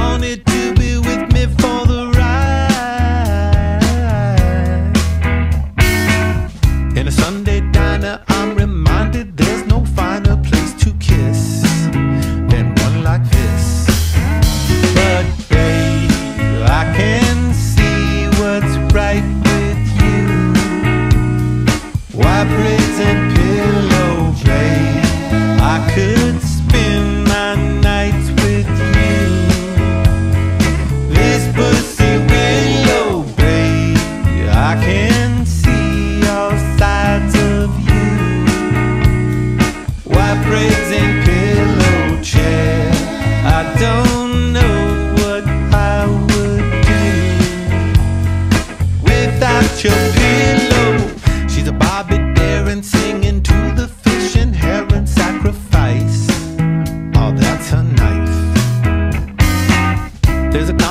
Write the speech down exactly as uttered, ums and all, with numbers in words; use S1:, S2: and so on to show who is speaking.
S1: wanted to be with me for the ride. In a Sunday diner, I'm reminded there's no finer place to kiss than one like this. But babe, I can see what's right with you. White braids and pillow play, I could spend my nights with you. This pussy willow, babe, I can see all sides of you. White braids and pillow chair, I don't know what I would do without your pillow. She's a Bobby Darin singing to the fish and heron sacrifice. Oh, that's her knife. There's a